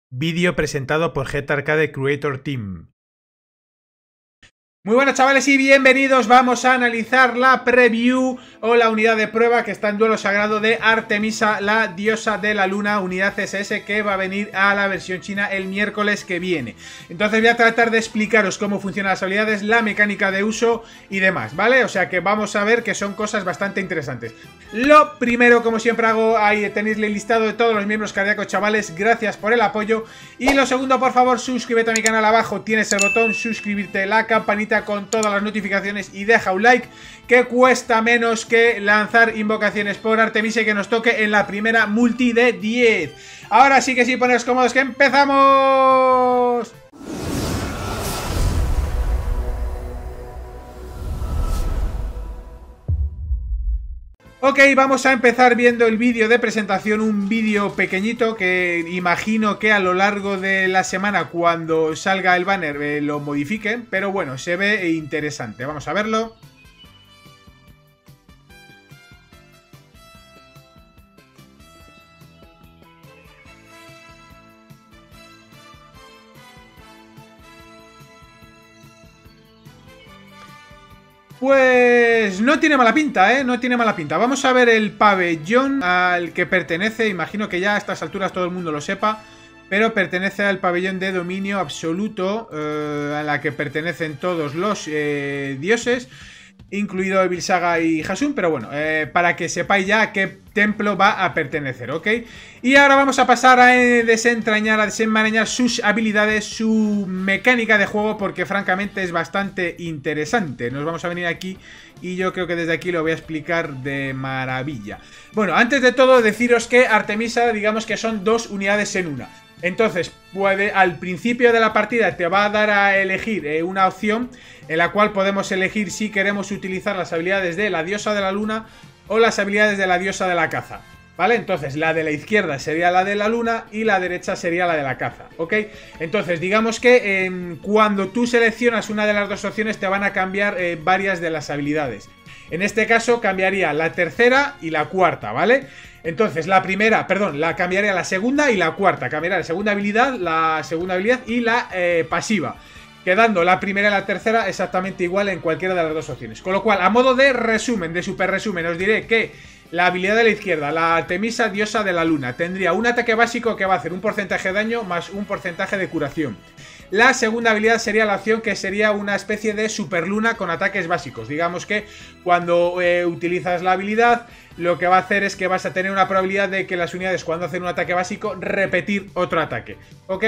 Vídeo presentado por Jet Arcade Creator Team. Muy buenas chavales y bienvenidos, vamos a analizar la preview o la unidad de prueba que está en duelo sagrado de Artemisa, la diosa de la luna, unidad SS que va a venir a la versión china el miércoles que viene. Entonces voy a tratar de explicaros cómo funcionan las habilidades, la mecánica de uso y demás, ¿vale? O sea que vamos a ver que son cosas bastante interesantes. Lo primero, como siempre hago, ahí tenéis el listado de todos los miembros cardíacos, chavales, gracias por el apoyo. Y lo segundo, por favor, suscríbete a mi canal, abajo tienes el botón suscribirte, la campanita con todas las notificaciones y deja un like, que cuesta menos que lanzar invocaciones por Artemisa y que nos toque en la primera multi de 10. Ahora sí que sí, poneros cómodos que empezamos. Ok, vamos a empezar viendo el vídeo de presentación, un vídeo pequeñito que imagino que a lo largo de la semana cuando salga el banner lo modifiquen, pero bueno, se ve interesante, vamos a verlo. Pues no tiene mala pinta, no tiene mala pinta. Vamos a ver el pabellón al que pertenece. Imagino que ya a estas alturas todo el mundo lo sepa, pero pertenece al pabellón de dominio absoluto, a la que pertenecen todos los dioses, incluido Evil Saga y Hasun, pero bueno, para que sepáis ya a qué templo va a pertenecer, ¿ok? Y ahora vamos a pasar a desentrañar, a desenmarañar sus habilidades, su mecánica de juego, porque francamente es bastante interesante. Nos vamos a venir aquí y yo creo que desde aquí lo voy a explicar de maravilla. Bueno, antes de todo deciros que Artemisa, digamos que son dos unidades en una. Entonces, al principio de la partida te va a dar a elegir una opción en la cual podemos elegir si queremos utilizar las habilidades de la diosa de la luna o las habilidades de la diosa de la caza, ¿vale? Entonces, la de la izquierda sería la de la luna y la derecha sería la de la caza, ¿ok? Entonces, digamos que cuando tú seleccionas una de las dos opciones te van a cambiar varias de las habilidades. En este caso cambiaría la tercera y la cuarta, ¿vale? Entonces, la primera, perdón, la cambiaría la segunda y la cuarta. Cambiaría la segunda habilidad y la pasiva. Quedando la primera y la tercera exactamente igual en cualquiera de las dos opciones. Con lo cual, a modo de resumen, de super resumen, os diré que la habilidad de la izquierda, la Artemisa, diosa de la luna, tendría un ataque básico que va a hacer un porcentaje de daño más un porcentaje de curación. La segunda habilidad sería la opción que sería una especie de superluna con ataques básicos. Digamos que cuando utilizas la habilidad, lo que va a hacer es que vas a tener una probabilidad de que las unidades, cuando hacen un ataque básico, repetir otro ataque, ¿ok?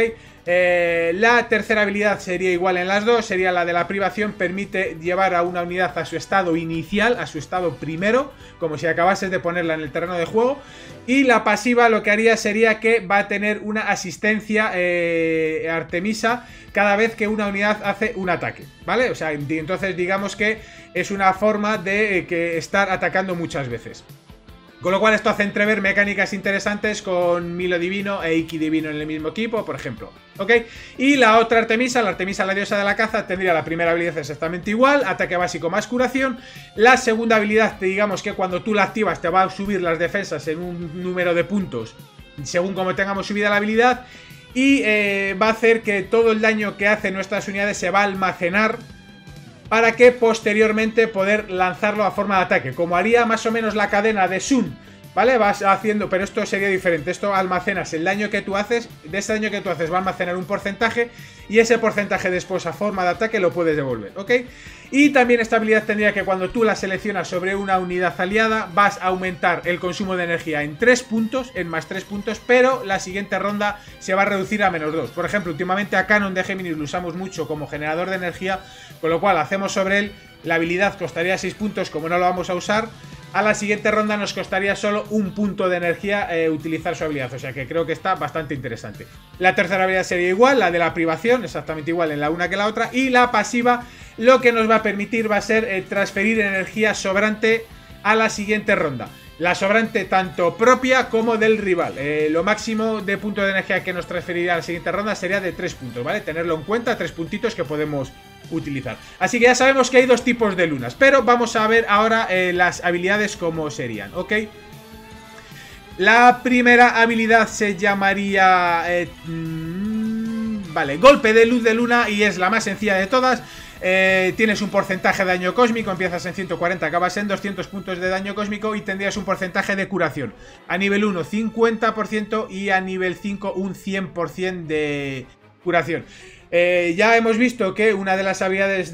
La tercera habilidad sería igual en las dos, sería la de la privación, permite llevar a una unidad a su estado inicial, a su estado primero, como si acabases de ponerla en el terreno de juego. Y la pasiva lo que haría sería que va a tener una asistencia Artemisa cada vez que una unidad hace un ataque, ¿vale? O sea, entonces digamos que es una forma de estar atacando muchas veces. Con lo cual esto hace entrever mecánicas interesantes con Milo Divino e Iki Divino en el mismo equipo, por ejemplo, ¿ok? Y la otra Artemisa, la diosa de la caza, tendría la primera habilidad exactamente igual, ataque básico más curación. La segunda habilidad, digamos que cuando tú la activas te va a subir las defensas en un número de puntos según como tengamos subida la habilidad. Y va a hacer que todo el daño que hacen nuestras unidades se va a almacenar para que posteriormente poder lanzarlo a forma de ataque, como haría más o menos la cadena de Sun, ¿vale? Vas haciendo, pero esto sería diferente. Esto almacenas el daño que tú haces, de ese daño que tú haces va a almacenar un porcentaje y ese porcentaje después a forma de ataque lo puedes devolver, ¿ok? Y también esta habilidad tendría que cuando tú la seleccionas sobre una unidad aliada vas a aumentar el consumo de energía en 3 puntos, en más 3 puntos, pero la siguiente ronda se va a reducir a menos 2. Por ejemplo, últimamente a Canon de Géminis lo usamos mucho como generador de energía, con lo cual hacemos sobre él, la habilidad costaría 6 puntos, como no lo vamos a usar. A la siguiente ronda nos costaría solo un punto de energía utilizar su habilidad, o sea que creo que está bastante interesante. La tercera habilidad sería igual, la de la privación, exactamente igual en la una que la otra. Y la pasiva lo que nos va a permitir va a ser transferir energía sobrante a la siguiente ronda. La sobrante tanto propia como del rival. Lo máximo de puntos de energía que nos transferiría a la siguiente ronda sería de 3 puntos, ¿vale? Tenerlo en cuenta, 3 puntitos que podemos utilizar. Así que ya sabemos que hay dos tipos de lunas, pero vamos a ver ahora las habilidades como serían, ¿ok? La primera habilidad se llamaría... vale, golpe de luz de luna y es la más sencilla de todas. Tienes un porcentaje de daño cósmico, empiezas en 140, acabas en 200 puntos de daño cósmico y tendrías un porcentaje de curación. A nivel 1, 50% y a nivel 5, un 100% de curación. Ya hemos visto que una de las habilidades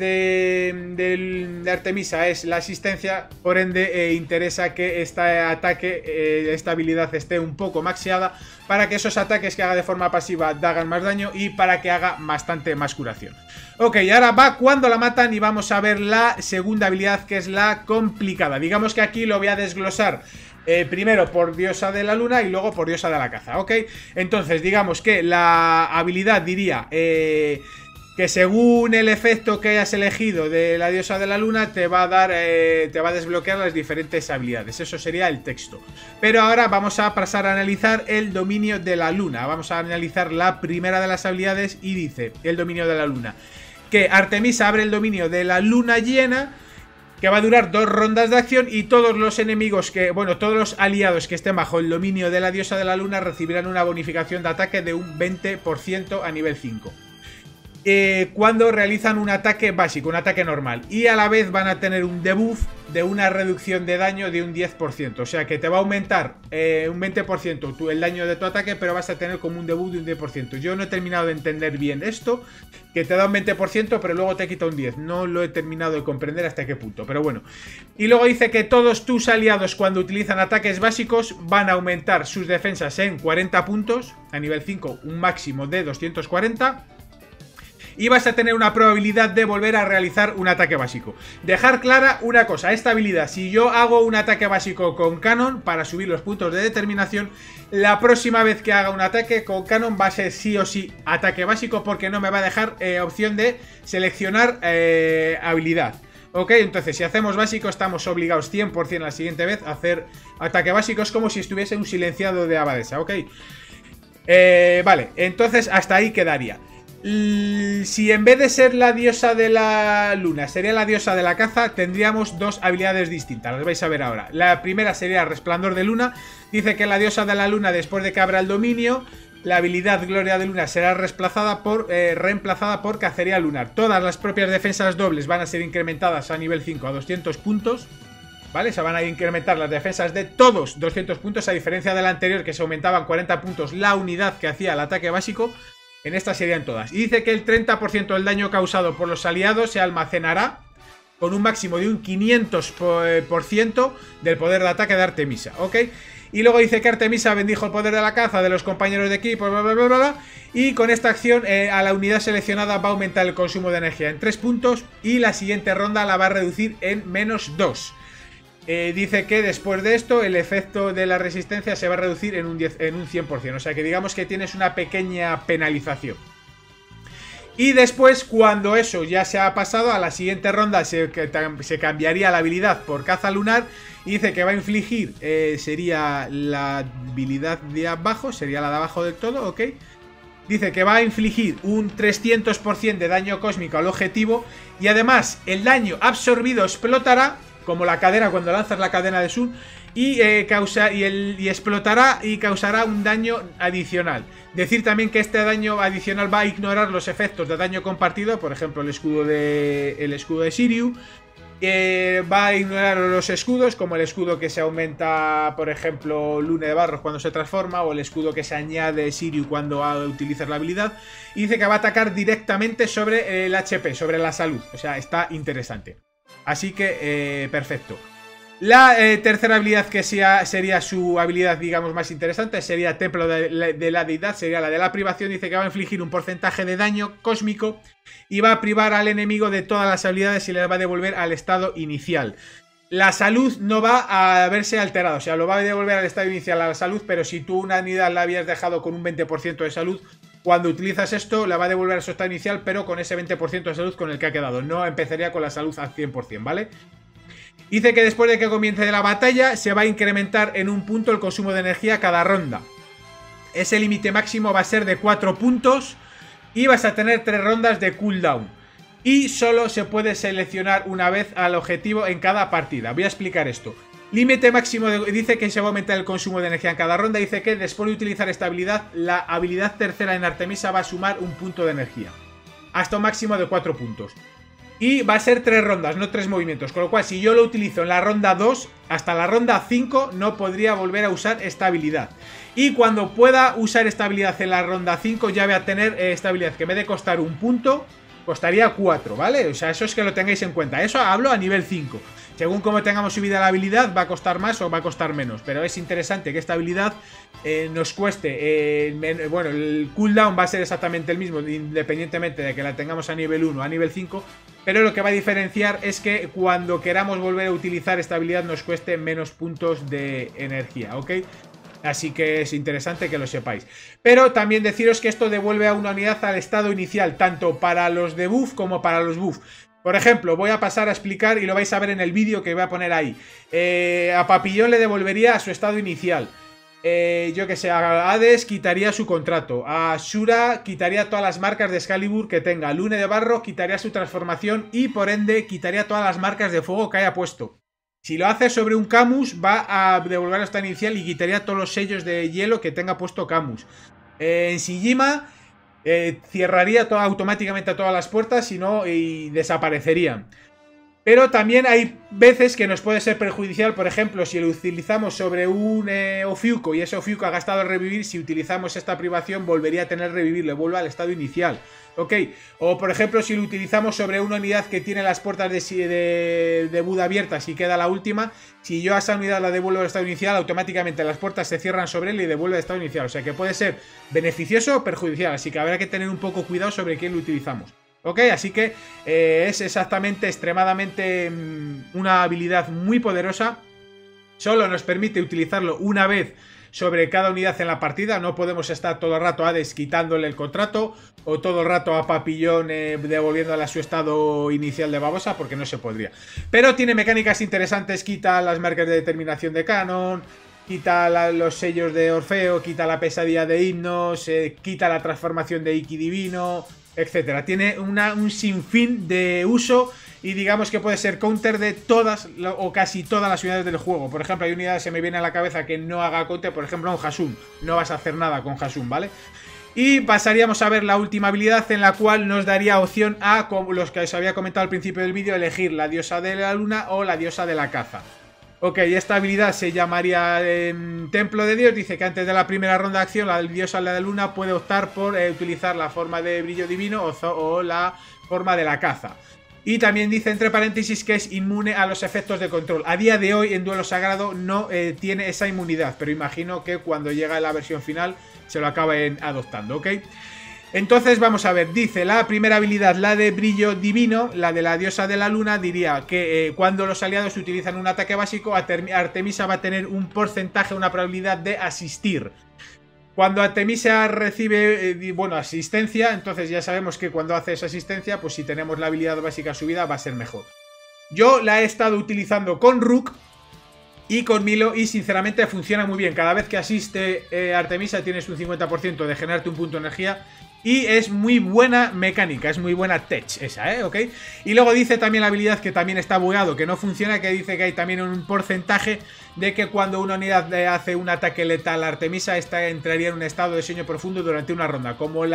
de Artemisa es la asistencia, por ende interesa que este ataque, esta habilidad esté un poco maxeada para que esos ataques que haga de forma pasiva hagan más daño y para que haga bastante más curación. Ok, ahora va cuando la matan y vamos a ver la segunda habilidad, que es la complicada. Digamos que aquí lo voy a desglosar primero por diosa de la luna y luego por diosa de la caza, ¿ok? Entonces, digamos que la habilidad diría que según el efecto que hayas elegido de la diosa de la luna te va a dar, te va a desbloquear las diferentes habilidades. Eso sería el texto. Pero ahora vamos a pasar a analizar el dominio de la luna. Vamos a analizar la primera de las habilidades y dice el dominio de la luna. Que Artemisa abre el dominio de la luna llena, que va a durar 2 rondas de acción y todos los enemigos todos los aliados que estén bajo el dominio de la diosa de la luna recibirán una bonificación de ataque de un 20% a nivel 5. Cuando realizan un ataque básico, un ataque normal. Y a la vez van a tener un debuff de una reducción de daño de un 10%. O sea que te va a aumentar un 20% el daño de tu ataque, pero vas a tener como un debuff de un 10%. Yo no he terminado de entender bien esto, que te da un 20% pero luego te quita un 10%. No lo he terminado de comprender hasta qué punto, pero bueno. Y luego dice que todos tus aliados cuando utilizan ataques básicos van a aumentar sus defensas en 40 puntos. A nivel 5 un máximo de 240. Y vas a tener una probabilidad de volver a realizar un ataque básico. Dejar clara una cosa, esta habilidad, si yo hago un ataque básico con Canon para subir los puntos de determinación, la próxima vez que haga un ataque con Canon va a ser sí o sí ataque básico, porque no me va a dejar opción de seleccionar habilidad. Ok, entonces si hacemos básico estamos obligados 100% la siguiente vez a hacer ataque básico. Es como si estuviese un silenciado de abadesa, ok. Vale, entonces hasta ahí quedaría. Si en vez de ser la diosa de la luna sería la diosa de la caza, tendríamos 2 habilidades distintas, las vais a ver ahora. La primera sería resplandor de luna. Dice que la diosa de la luna, después de que abra el dominio, la habilidad gloria de luna será reemplazada por cacería lunar. Todas las propias defensas dobles van a ser incrementadas a nivel 5 a 200 puntos. ¿Vale? Se van a incrementar las defensas de todos 200 puntos, a diferencia de la anterior que se aumentaban 40 puntos la unidad que hacía el ataque básico. En estas serían todas. Y dice que el 30% del daño causado por los aliados se almacenará con un máximo de un 500% del poder de ataque de Artemisa, ¿ok? Y luego dice que Artemisa bendijo el poder de la caza de los compañeros de equipo, bla, bla, bla, bla, bla. Y con esta acción a la unidad seleccionada va a aumentar el consumo de energía en 3 puntos y la siguiente ronda la va a reducir en -2. Dice que después de esto el efecto de la resistencia se va a reducir en un 100%. O sea que digamos que tienes una pequeña penalización. Y después, cuando eso ya se ha pasado, a la siguiente ronda se cambiaría la habilidad por caza lunar. Y dice que va a infligir, sería la habilidad de abajo, sería la de abajo del todo, ¿ok? Dice que va a infligir un 300% de daño cósmico al objetivo. Y además el daño absorbido explotará, como la cadena cuando lanzas la cadena de Sun, y explotará y causará un daño adicional. Decir también que este daño adicional va a ignorar los efectos de daño compartido, por ejemplo el escudo de Shiryu. Va a ignorar los escudos, como el escudo que se aumenta, por ejemplo, Lune de Barros cuando se transforma, o el escudo que se añade Shiryu cuando utilizas la habilidad. Y dice que va a atacar directamente sobre el HP, sobre la salud. O sea, está interesante. Así que, perfecto. La tercera habilidad que sería su habilidad, digamos, más interesante, sería Templo de la Deidad, sería la de la privación. Dice que va a infligir un porcentaje de daño cósmico y va a privar al enemigo de todas las habilidades y le va a devolver al estado inicial. La salud no va a verse alterada, o sea, lo va a devolver al estado inicial a la salud, pero si tú una unidad la habías dejado con un 20% de salud, cuando utilizas esto la va a devolver a su estado inicial, pero con ese 20% de salud con el que ha quedado. No empezaría con la salud al 100%, ¿vale? Dice que después de que comience la batalla se va a incrementar en un punto el consumo de energía cada ronda. Ese límite máximo va a ser de 4 puntos y vas a tener 3 rondas de cooldown. Y solo se puede seleccionar una vez al objetivo en cada partida. Voy a explicar esto. Límite máximo, dice que se va a aumentar el consumo de energía en cada ronda. Dice que después de utilizar esta habilidad, la habilidad tercera en Artemisa va a sumar un punto de energía. Hasta un máximo de 4 puntos. Y va a ser 3 rondas, no 3 movimientos. Con lo cual, si yo lo utilizo en la ronda 2, hasta la ronda 5 no podría volver a usar esta habilidad. Y cuando pueda usar esta habilidad en la ronda 5, ya voy a tener esta habilidad que en vez de costar un punto, costaría 4, ¿vale? O sea, eso es que lo tengáis en cuenta. Eso hablo a nivel 5. Según como tengamos subida la habilidad, va a costar más o va a costar menos. Pero es interesante que esta habilidad nos cueste... bueno, el cooldown va a ser exactamente el mismo, independientemente de que la tengamos a nivel 1 o a nivel 5. Pero lo que va a diferenciar es que cuando queramos volver a utilizar esta habilidad nos cueste menos puntos de energía, ¿ok? Así que es interesante que lo sepáis. Pero también deciros que esto devuelve a una unidad al estado inicial, tanto para los debuff como para los buff. Por ejemplo, voy a pasar a explicar y lo vais a ver en el vídeo que voy a poner ahí. A Papillón le devolvería a su estado inicial. Yo que sé, a Hades quitaría su contrato. A Shura quitaría todas las marcas de Excalibur que tenga. Lune de Barro quitaría su transformación y por ende quitaría todas las marcas de fuego que haya puesto. Si lo hace sobre un Camus, va a devolver hasta inicial y quitaría todos los sellos de hielo que tenga puesto Camus. En Shijima cerraría automáticamente a todas las puertas y desaparecerían. Pero también hay veces que nos puede ser perjudicial, por ejemplo, si lo utilizamos sobre un Ofiuco y ese Ofiuco ha gastado el revivir, si utilizamos esta privación volvería a tener revivir, le vuelve al estado inicial. Ok, o por ejemplo si lo utilizamos sobre una unidad que tiene las puertas de Buda abiertas y queda la última, si yo a esa unidad la devuelvo al estado inicial, automáticamente las puertas se cierran sobre él y devuelve al estado inicial. O sea que puede ser beneficioso o perjudicial, así que habrá que tener un poco cuidado sobre quién lo utilizamos. Ok, así que es exactamente, extremadamente una habilidad muy poderosa. Solo nos permite utilizarlo una vez sobre cada unidad en la partida. No podemos estar todo el rato a Hades quitándole el contrato o todo el rato a Papillón devolviéndole a su estado inicial de babosa, porque no se podría. Pero tiene mecánicas interesantes, quita las marcas de determinación de Canon, quita los sellos de Orfeo, quita la pesadilla de Himnos, quita la transformación de Iki Divino, etcétera. Tiene un sinfín de uso y digamos que puede ser counter de todas o casi todas las unidades del juego. Por ejemplo, hay unidades que me viene a la cabeza que no haga counter, por ejemplo un Hasum. No vas a hacer nada con Hasum, ¿vale? Y pasaríamos a ver la última habilidad, en la cual nos daría opción a, como los que os había comentado al principio del vídeo, elegir la diosa de la luna o la diosa de la caza. Ok, esta habilidad se llamaría Templo de Dios. Dice que antes de la primera ronda de acción, la diosa de la luna puede optar por utilizar la forma de brillo divino o la forma de la caza. Y también dice entre paréntesis que es inmune a los efectos de control. A día de hoy en duelo sagrado no tiene esa inmunidad, pero imagino que cuando llega la versión final se lo acaben adoptando, ¿ok? Entonces vamos a ver, dice la primera habilidad, la de brillo divino, la de la diosa de la luna, diría que cuando los aliados utilizan un ataque básico, Artemisa va a tener un porcentaje, una probabilidad de asistir. Cuando Artemisa recibe, asistencia, entonces ya sabemos que cuando hace esa asistencia, pues si tenemos la habilidad básica subida va a ser mejor. Yo la he estado utilizando con Rook y con Milo y sinceramente funciona muy bien. Cada vez que asiste Artemisa tienes un 50% de generarte un punto de energía. Y es muy buena mecánica, es muy buena tech esa, ¿ok? Y luego dice también la habilidad que también está bugueado, que no funciona, que dice que hay también un porcentaje de que cuando una unidad hace un ataque letal a Artemisa, esta entraría en un estado de sueño profundo durante una ronda. Como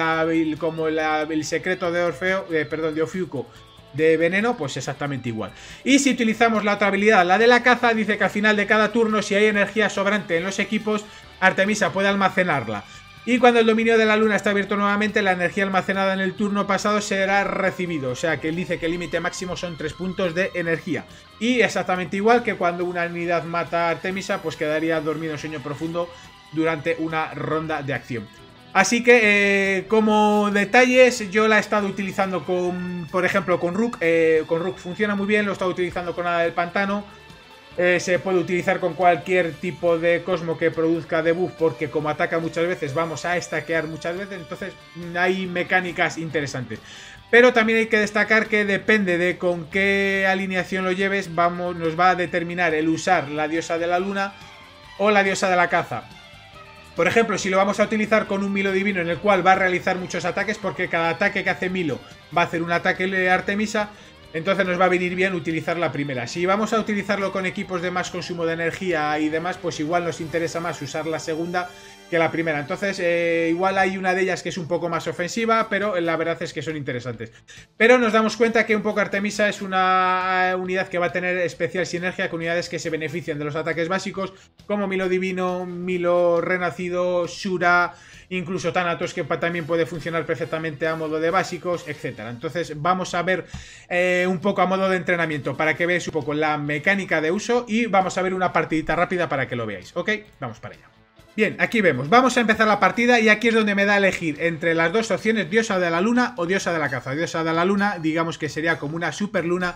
el secreto de Orfeo, de Ofiuco de veneno, pues exactamente igual. Y si utilizamos la otra habilidad, la de la caza, dice que al final de cada turno, si hay energía sobrante en los equipos, Artemisa puede almacenarla. Y cuando el dominio de la luna está abierto nuevamente, la energía almacenada en el turno pasado será recibido. O sea que él dice que el límite máximo son 3 puntos de energía. Y exactamente igual que cuando una unidad mata a Artemisa, pues quedaría dormido en sueño profundo durante una ronda de acción. Así que como detalles, yo la he estado utilizando por ejemplo con Rook. Con Rook funciona muy bien, lo he estado utilizando con Hada del Pantano. Se puede utilizar con cualquier tipo de Cosmo que produzca debuff, porque como ataca muchas veces vamos a stackear muchas veces, entonces hay mecánicas interesantes. Pero también hay que destacar que depende de con qué alineación lo lleves, nos va a determinar el usar la diosa de la luna o la diosa de la caza. Por ejemplo, si lo vamos a utilizar con un Milo divino en el cual va a realizar muchos ataques, porque cada ataque que hace Milo va a hacer un ataque de Artemisa, Entonces nos va a venir bien utilizar la primera. Si vamos a utilizarlo con equipos de más consumo de energía y demás, pues igual nos interesa más usar la segunda que la primera. Entonces igual hay una de ellas que es un poco más ofensiva, pero la verdad es que son interesantes. Pero nos damos cuenta que un poco Artemisa es una unidad que va a tener especial sinergia con unidades que se benefician de los ataques básicos, como Milo Divino, Milo Renacido, Shura, incluso Thanatos, que también puede funcionar perfectamente a modo de básicos, etcétera. Entonces vamos a ver un poco a modo de entrenamiento para que veáis un poco la mecánica de uso y vamos a ver una partidita rápida para que lo veáis, ¿ok? Vamos para allá. Bien, aquí vemos, vamos a empezar la partida y aquí es donde me da a elegir entre las dos opciones, diosa de la luna o diosa de la caza. Diosa de la luna, digamos que sería como una super luna,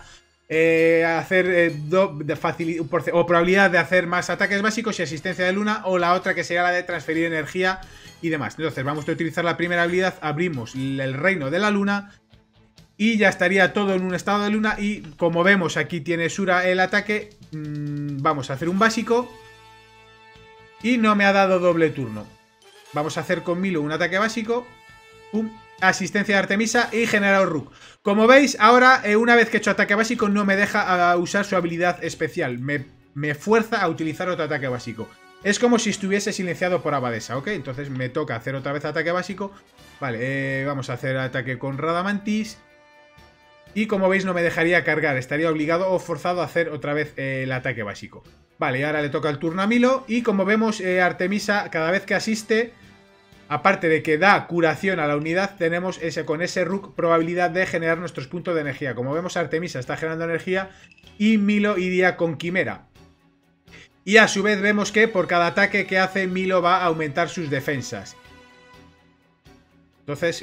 hacer probabilidad de hacer más ataques básicos y asistencia de luna, o la otra que sería la de transferir energía y demás. Entonces vamos a utilizar la primera habilidad, abrimos el reino de la luna y ya estaría todo en un estado de luna. Y como vemos aquí tiene Shura el ataque, vamos a hacer un básico y no me ha dado doble turno. Vamos a hacer con Milo un ataque básico, pum, asistencia de Artemisa y generador Rook. Como veis, ahora una vez que he hecho ataque básico no me deja usar su habilidad especial. Me fuerza a utilizar otro ataque básico. Es como si estuviese silenciado por Abadesa, ¿ok? Entonces me toca hacer otra vez ataque básico. Vale, vamos a hacer ataque con Radamantis. Y como veis no me dejaría cargar, estaría obligado o forzado a hacer otra vez el ataque básico. Vale, y ahora le toca el turno a Milo. Y como vemos, Artemisa cada vez que asiste, aparte de que da curación a la unidad, tenemos con ese Rook probabilidad de generar nuestros puntos de energía. Como vemos, Artemisa está generando energía y Milo iría con Quimera. Y a su vez vemos que por cada ataque que hace, Milo va a aumentar sus defensas. Entonces,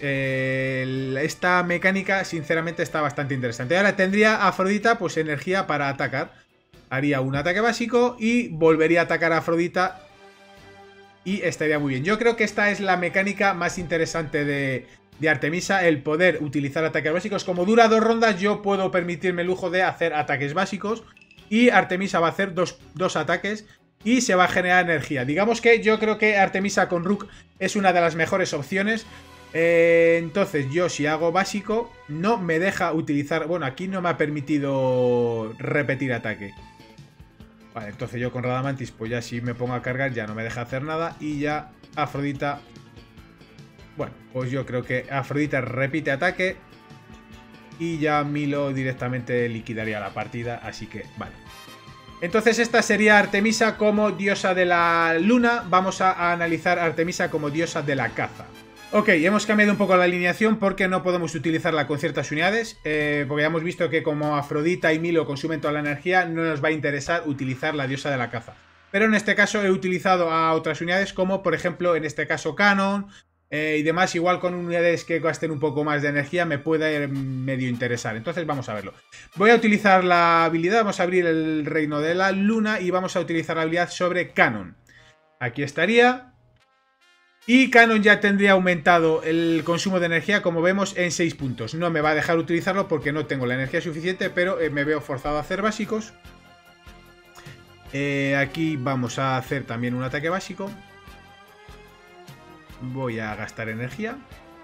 esta mecánica sinceramente está bastante interesante. Ahora tendría Afrodita pues energía para atacar. Haría un ataque básico y volvería a atacar a Afrodita y estaría muy bien. Yo creo que esta es la mecánica más interesante de Artemisa, el poder utilizar ataques básicos. Como dura 2 rondas, yo puedo permitirme el lujo de hacer ataques básicos y Artemisa va a hacer dos ataques y se va a generar energía. Digamos que yo creo que Artemisa con Rook es una de las mejores opciones. Entonces yo si hago básico no me deja utilizar... Bueno, aquí no me ha permitido repetir ataque. Vale, entonces yo con Radamantis pues ya si me pongo a cargar ya no me deja hacer nada. Y ya Afrodita... Bueno, pues yo creo que Afrodita repite ataque y ya Milo directamente liquidaría la partida, así que vale. Entonces esta sería Artemisa como diosa de la luna. Vamos a analizar a Artemisa como diosa de la caza. Ok, hemos cambiado un poco la alineación porque no podemos utilizarla con ciertas unidades, porque ya hemos visto que como Afrodita y Milo consumen toda la energía, no nos va a interesar utilizar la diosa de la caza. Pero en este caso he utilizado a otras unidades como por ejemplo en este caso Canon y demás, igual con unidades que gasten un poco más de energía me puede medio interesar. Entonces vamos a verlo. Voy a utilizar la habilidad, vamos a abrir el reino de la luna y vamos a utilizar la habilidad sobre Canon. Aquí estaría... Y Canon ya tendría aumentado el consumo de energía, como vemos, en 6 puntos. No me va a dejar utilizarlo porque no tengo la energía suficiente, pero me veo forzado a hacer básicos. Aquí vamos a hacer también un ataque básico. Voy a gastar energía.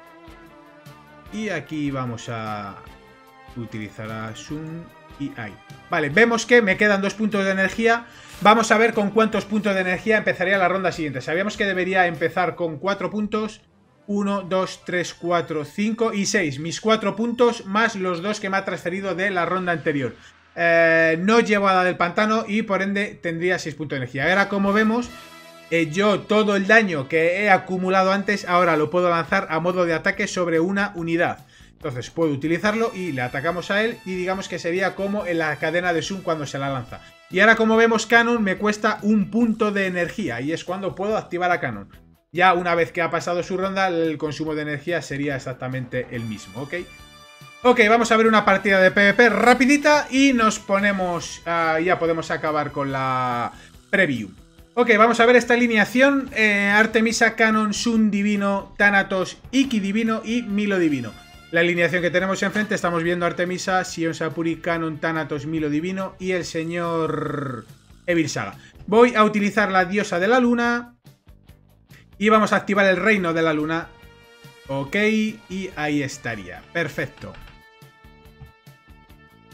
Y aquí vamos a utilizar a Sun y Ai. Vale, vemos que me quedan 2 puntos de energía. Vamos a ver con cuántos puntos de energía empezaría la ronda siguiente. Sabíamos que debería empezar con 4 puntos. 1, 2, 3, 4, 5 y 6. Mis 4 puntos más los 2 que me ha transferido de la ronda anterior. No llevo a la del pantano y por ende tendría 6 puntos de energía. Ahora como vemos, yo todo el daño que he acumulado antes ahora lo puedo lanzar a modo de ataque sobre una unidad. Entonces puedo utilizarlo y le atacamos a él y digamos que sería como en la cadena de Sun cuando se la lanza. Y ahora como vemos Canon me cuesta 1 punto de energía y es cuando puedo activar a Canon. Ya una vez que ha pasado su ronda el consumo de energía sería exactamente el mismo, ¿ok? Ok, vamos a ver una partida de PvP rapidita y nos ponemos... ya podemos acabar con la preview. Ok, vamos a ver esta alineación. Artemisa, Canon, Sun Divino, Thanatos, Iki Divino y Milo Divino. La alineación que tenemos enfrente, estamos viendo Artemisa, Sion Sapuri, Canon, Thanatos, Milo Divino y el señor Evil Saga. Voy a utilizar la diosa de la luna y vamos a activar el reino de la luna. Ok, y ahí estaría. Perfecto.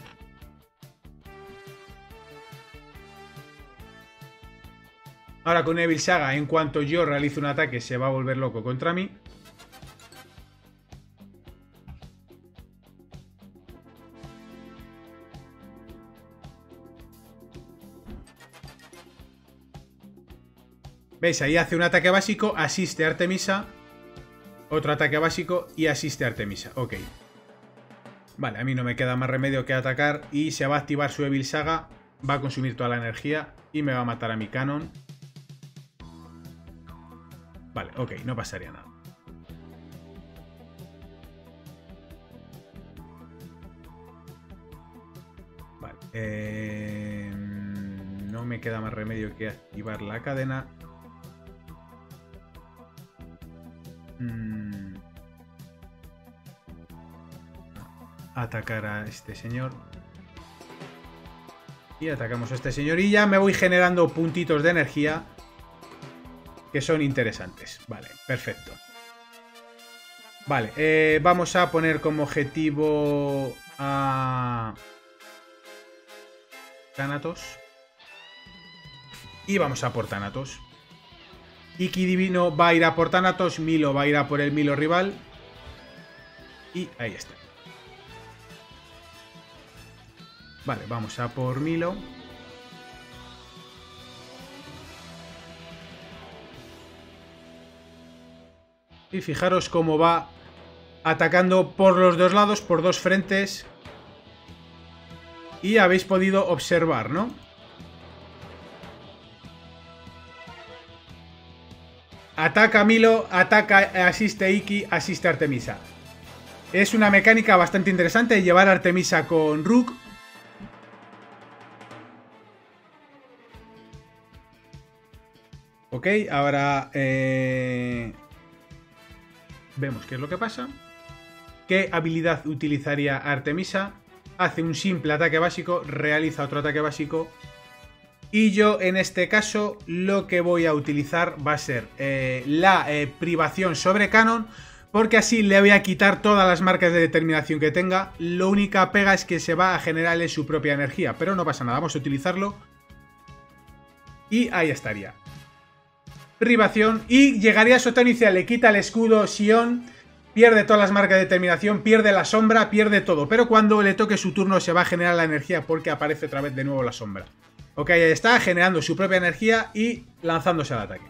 Ahora con Evil Saga, en cuanto yo realice un ataque, se va a volver loco contra mí. ¿Veis? Ahí hace un ataque básico, asiste a Artemisa. Otro ataque básico y asiste a Artemisa. Ok. Vale, a mí no me queda más remedio que atacar. Y se va a activar su Evil Saga. Va a consumir toda la energía y me va a matar a mi Canon. Vale, ok, no pasaría nada. Vale. No me queda más remedio que activar la cadena. Atacar a este señor. Y atacamos a este señor. Y ya me voy generando puntitos de energía que son interesantes. Vale, perfecto. Vale, vamos a poner como objetivo a Thanatos. Y vamos a por Thanatos. Iki Divino va a ir a por Thanatos. Milo va a ir a por el Milo rival. Y ahí está. Vale, vamos a por Milo. Y fijaros cómo va atacando por los dos lados, por dos frentes. Y habéis podido observar, ¿no? Ataca Milo, ataca, asiste Iki, asiste Artemisa. Es una mecánica bastante interesante llevar a Artemisa con Rook. Ok, ahora vemos qué es lo que pasa. ¿Qué habilidad utilizaría Artemisa? Hace un simple ataque básico, realiza otro ataque básico. Y yo en este caso lo que voy a utilizar va a ser la privación sobre Canon. Porque así le voy a quitar todas las marcas de determinación que tenga. Lo única pega es que se va a generarle su propia energía. Pero no pasa nada, vamos a utilizarlo. Y ahí estaría. Privación. Y llegaría a su tono inicial, le quita el escudo Sion. Pierde todas las marcas de determinación, pierde la sombra, pierde todo. Pero cuando le toque su turno se va a generar la energía porque aparece otra vez de nuevo la sombra. Ok, ahí está, generando su propia energía y lanzándose al ataque.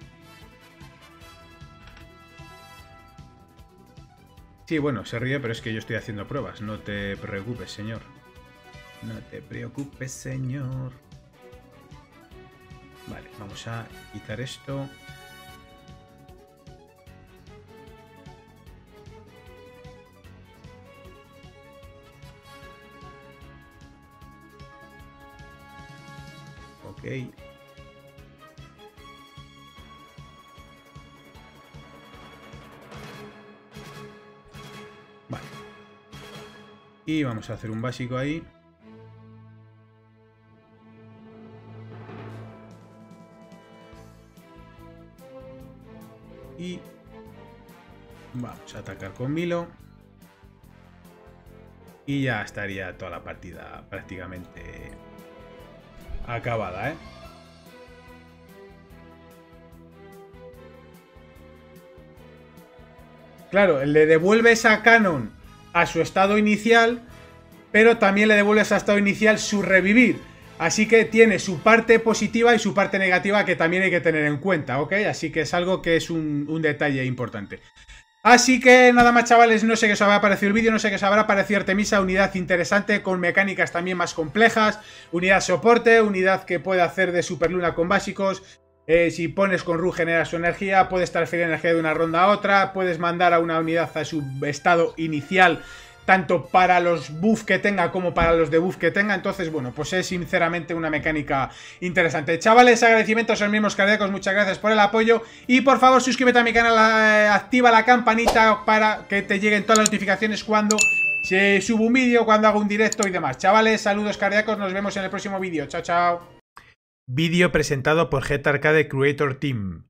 Sí, bueno, se ríe, pero es que yo estoy haciendo pruebas. No te preocupes, señor. No te preocupes, señor. Vale, vamos a quitar esto. Ok. Vale. Y vamos a hacer un básico ahí. Y vamos a atacar con Milo. Y ya estaría toda la partida prácticamente acabada, ¿eh? Claro, le devuelves a Canon a su estado inicial, pero también le devuelves a estado inicial su revivir. Así que tiene su parte positiva y su parte negativa que también hay que tener en cuenta, ¿ok? Así que es algo que es un detalle importante. Así que nada más, chavales, no sé qué os habrá parecido el vídeo, no sé qué os habrá parecido Artemisa, unidad interesante con mecánicas también más complejas, unidad soporte, unidad que puede hacer de superluna con básicos. Si pones con Ru genera su energía, puedes transferir energía de una ronda a otra, puedes mandar a una unidad a su estado inicial, tanto para los buffs que tenga como para los debuff que tenga. Entonces, bueno, pues es sinceramente una mecánica interesante. Chavales, agradecimientos a los mismos cardíacos, muchas gracias por el apoyo. Y por favor, suscríbete a mi canal, activa la campanita para que te lleguen todas las notificaciones cuando se subo un vídeo, cuando hago un directo y demás. Chavales, saludos cardíacos, nos vemos en el próximo vídeo. Chao, chao. Vídeo presentado por Jet Arcade Creator Team.